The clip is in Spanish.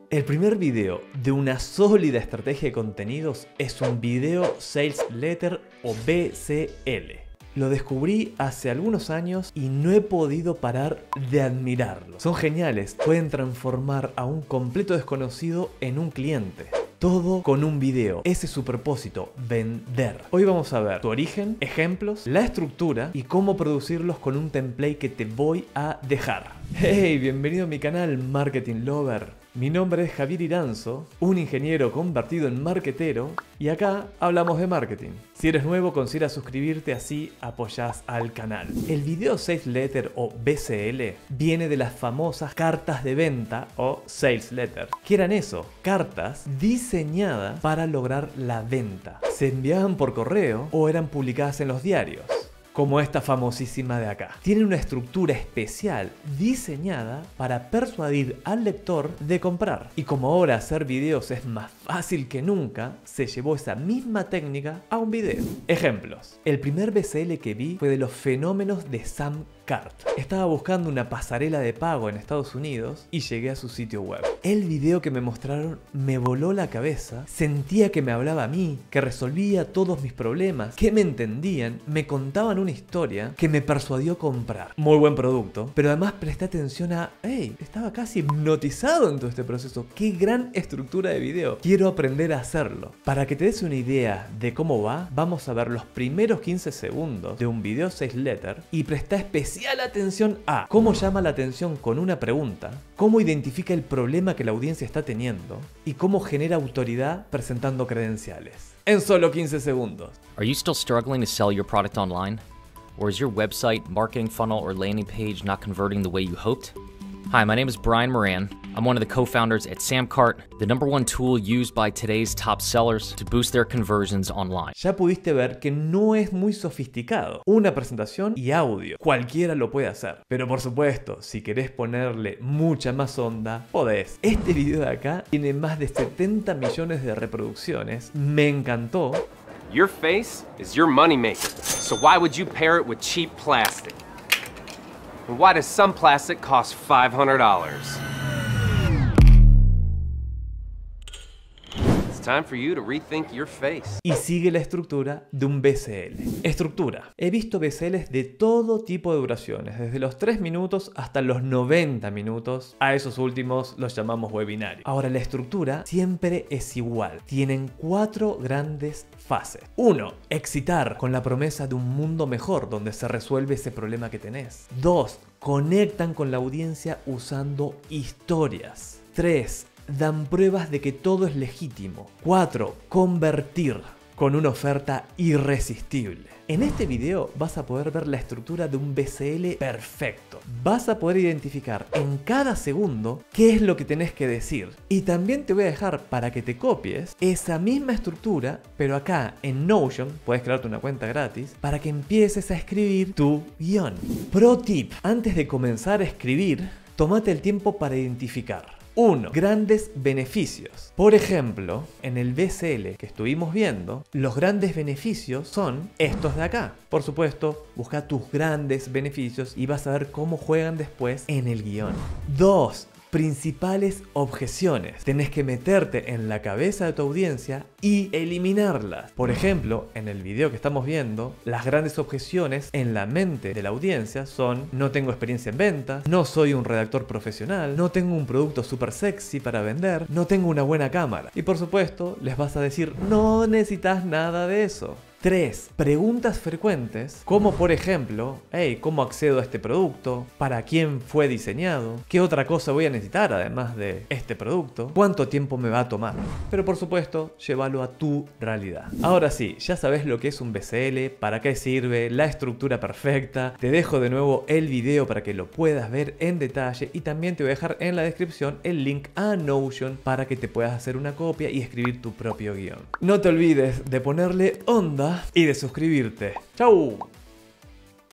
El primer video de una sólida estrategia de contenidos es un video Sales Letter o VSL. Lo descubrí hace algunos años y no he podido parar de admirarlo. Son geniales, pueden transformar a un completo desconocido en un cliente. Todo con un video. Ese es su propósito, vender. Hoy vamos a ver su origen, ejemplos, la estructura y cómo producirlos con un template que te voy a dejar. Hey, bienvenido a mi canal Marketing Lover. Mi nombre es Javier Iranzo, un ingeniero convertido en marketero, y acá hablamos de marketing. Si eres nuevo, considera suscribirte, así apoyás al canal. El video Sales Letter o VSL viene de las famosas cartas de venta o Sales Letter. ¿Qué eran eso? Cartas diseñadas para lograr la venta. Se enviaban por correo o eran publicadas en los diarios, como esta famosísima de acá. Tiene una estructura especial diseñada para persuadir al lector de comprar. Y como ahora hacer videos es más fácil que nunca, se llevó esa misma técnica a un video. Ejemplos. El primer VSL que vi fue de los fenómenos de Sam Cart. Estaba buscando una pasarela de pago en Estados Unidos y llegué a su sitio web. El video que me mostraron me voló la cabeza. Sentía que me hablaba a mí, que resolvía todos mis problemas, que me entendían, me contaban una historia que me persuadió a comprar. Muy buen producto, pero además presté atención a, estaba casi hipnotizado en todo este proceso. ¡Qué gran estructura de video! Quiero aprender a hacerlo. Para que te des una idea de cómo va, vamos a ver los primeros 15 segundos de un video Sales Letter y presta especial atención a cómo llama la atención con una pregunta, cómo identifica el problema que la audiencia está teniendo y cómo genera autoridad presentando credenciales. En solo 15 segundos. Are you still struggling to sell your product online? Or is your website, marketing funnel, or landing page not converting the way you hoped? Hi, my name is Brian Moran. I'm one of the co-founders at Samcart, the #1 tool used by today's top sellers to boost their conversions online. Ya pudiste ver que no es muy sofisticado. Una presentación y audio. Cualquiera lo puede hacer. Pero por supuesto, si querés ponerle mucha más onda, podés. Este video de acá tiene más de 70 millones de reproducciones. Me encantó. Your face is your moneymaker, so why would you pair it with cheap plastic? And why does some plastic cost $500? It's time for you to rethink your face. Y sigue la estructura de un VSL. Estructura. He visto VSLs de todo tipo de duraciones, desde los 3 minutos hasta los 90 minutos. A esos últimos los llamamos webinarios. Ahora, la estructura siempre es igual. Tienen 4 grandes fases. 1. Excitar con la promesa de un mundo mejor donde se resuelve ese problema que tenés. 2. Conectan con la audiencia usando historias. 3. Dan pruebas de que todo es legítimo. 4. Convertir con una oferta irresistible. En este video vas a poder ver la estructura de un VSL perfecto. Vas a poder identificar en cada segundo qué es lo que tenés que decir. Y también te voy a dejar para que te copies esa misma estructura, pero acá en Notion, puedes crearte una cuenta gratis, para que empieces a escribir tu guión. Pro tip, antes de comenzar a escribir, tómate el tiempo para identificar. 1. Grandes beneficios. Por ejemplo, en el VSL que estuvimos viendo, los grandes beneficios son estos de acá. Por supuesto, busca tus grandes beneficios y vas a ver cómo juegan después en el guión. 2. Principales objeciones. Tenés que meterte en la cabeza de tu audiencia y eliminarlas. Por ejemplo, en el video que estamos viendo, las grandes objeciones en la mente de la audiencia son: no tengo experiencia en ventas, no soy un redactor profesional, no tengo un producto súper sexy para vender, no tengo una buena cámara. Y por supuesto, les vas a decir: no necesitas nada de eso. 3. Preguntas frecuentes, como por ejemplo, ¿cómo accedo a este producto? ¿Para quién fue diseñado? ¿Qué otra cosa voy a necesitar además de este producto? ¿Cuánto tiempo me va a tomar? Pero por supuesto, llévalo a tu realidad. Ahora sí, ya sabes lo que es un VSL, para qué sirve, la estructura perfecta. Te dejo de nuevo el video para que lo puedas ver en detalle y también te voy a dejar en la descripción el link a Notion para que te puedas hacer una copia y escribir tu propio guión. No te olvides de ponerle onda y de suscribirte. ¡Chau!